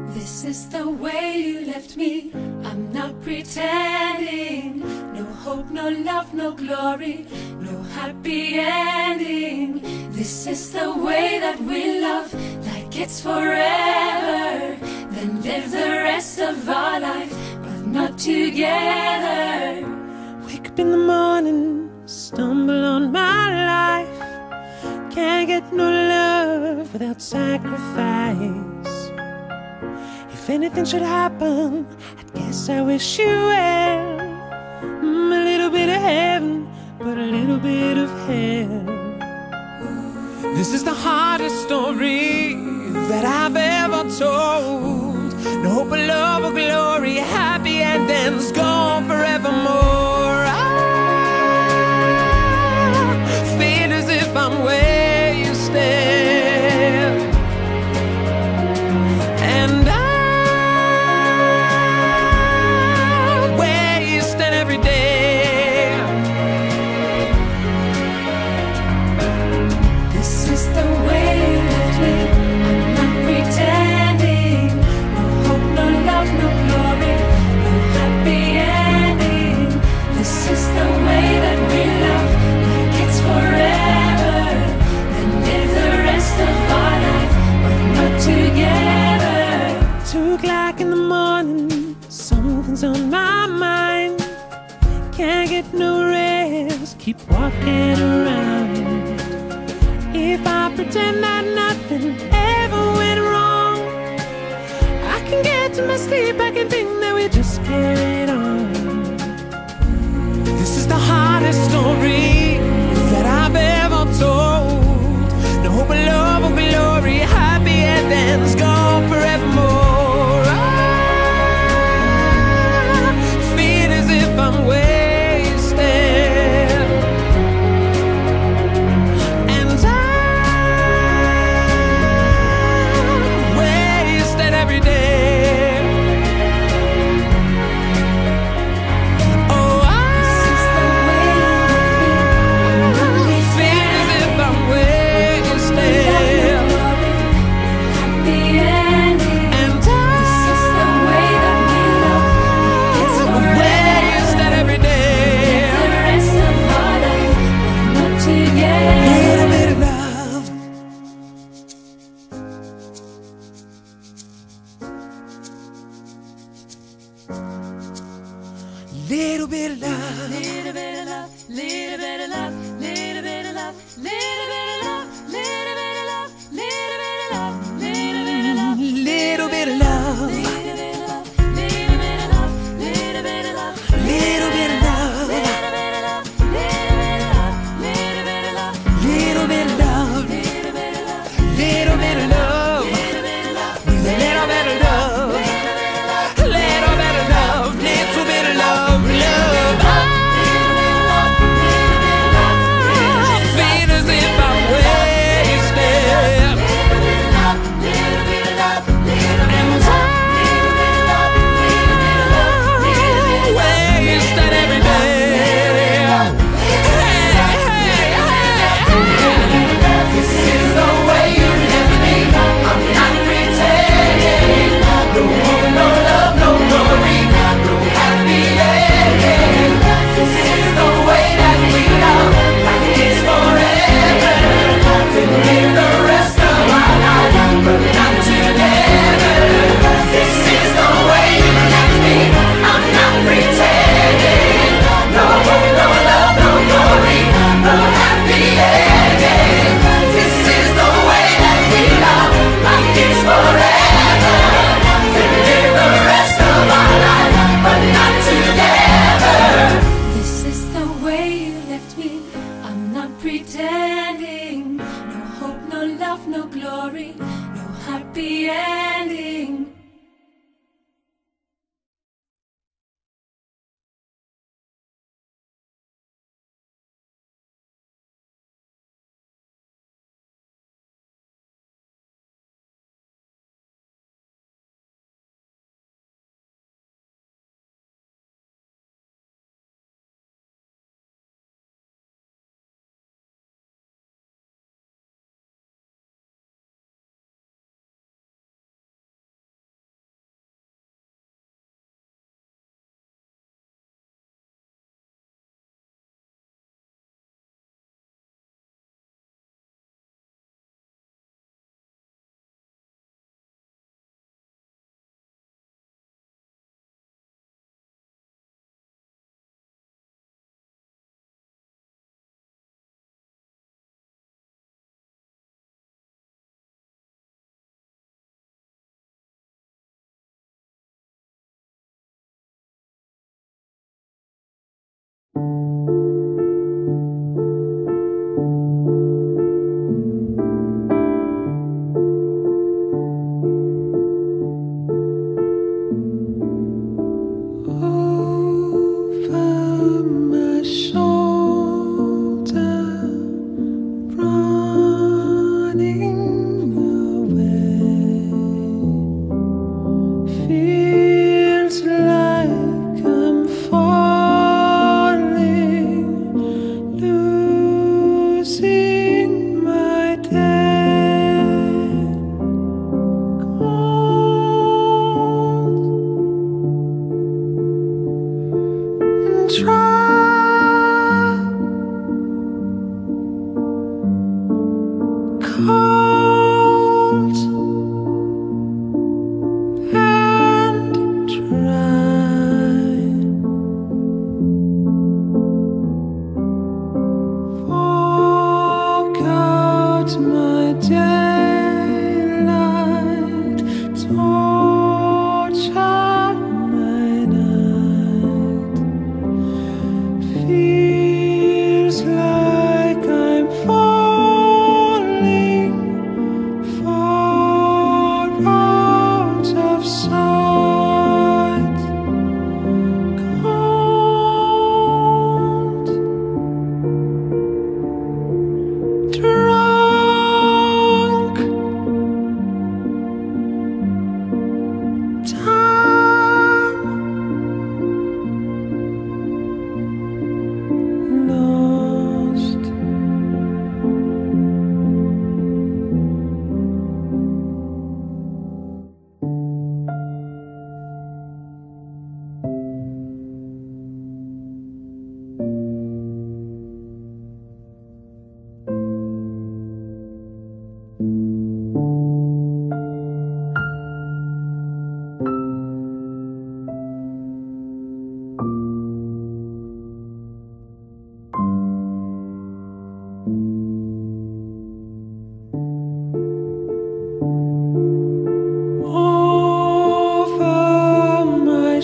This is the way you left me, I'm not pretending. No hope, no love, no glory, no happy ending. This is the way that we love, like it's forever. Then live the rest of our life, but not together. Wake up in the morning, stumble on my life. Can't get no love without sacrifice. If anything should happen, I guess I wish you well. A little bit of heaven, but a little bit of hell. This is the hardest story that I've ever told. No hope of love or glory, happy endings gone forevermore. I feel as if I'm where you stand, and I'm where you stand every day. This is the way you left me, I'm not pretending. No hope, no love, no glory, no happy ending. This is the way that we love, like it's forever. Then live the rest of our life, but not together. 2 o'clock in the morning, something's on my mind. Can't get no rest, keep walking around. If I pretend that nothing ever went wrong, I can get to my sleep, I can think that we just carried on. This is the hardest story that I've ever told. No hope of love or glory, happy endings gone forevermore. I feel as if I'm where you stand, and I'm where you stand every day. Oh, This is the way you left me, I'm not feel as if I'm where you stand, happy ending. and This is the way that we love, it's I'm where you stand forever. every day. The rest of our life, but not together. Little bit of love. Little bit of love. Little bit of love, little bit of love, little bit of love, little bit of love, little bit of love, little bit of love, little bit of love, Little bit of love. little bit of love, little bit of love, little bit of love, Little bit of love. little bit of love, little bit of love, little bit of love, Little bit of love. little bit of love, Little bit of love. little bit of love, Little bit of love. Little bit of love. Little bit of love. Love. little bit of love, little bit of love,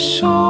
shore.